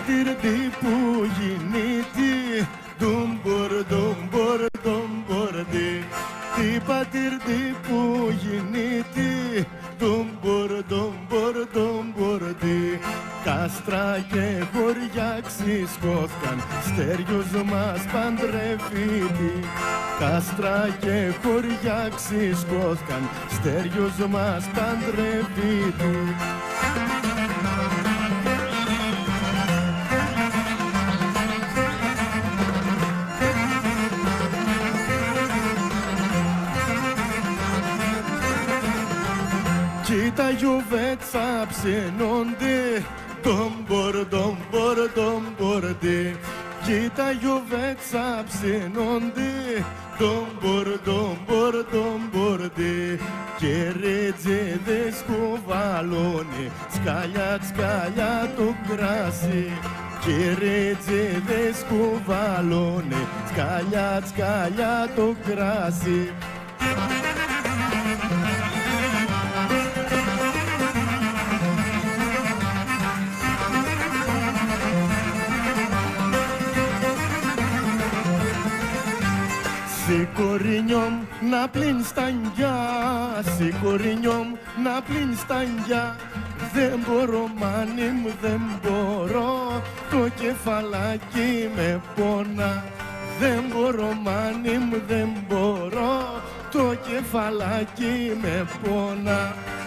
πατήρτη που γεννήτη, ντουμπορ-ντουμπορ-ντουμπορ-ντι. Τι πατήρτη που γεννήτη, ντουμπορ-ντουμπορ-ντουμπορ-ντι. Κάστρα και χωριά ξυσκώθηκαν, στέριους μας παντρεύητη. Κάστρα και χωριά ξυσκώθηκαν, στέριους μας παντρεύητη. Κοίτα γιουβέτσα ψενώνται, ντομπορ-ντομπορ-ντομπορ-ντι. Κοίτα γιουβέτσα ψενώνται, ντομπορ-ντομπορ-ντομπορ-ντι. Και ρετζέδες κουβαλώνει, σκαλιά το κράσι. Και ρετζέδες κουβαλώνει, σκαλιά το κράσι. Σηκωρινιόμ να πλύνει στανιά, σηκωρινιόμ να πλύνει στανιά. Δεν μπορώ μάνι μου, δεν μπορώ, το κεφαλάκι με πόνα. Δεν μπορώ μάνι μου, δεν μπορώ, το κεφαλάκι με πόνα.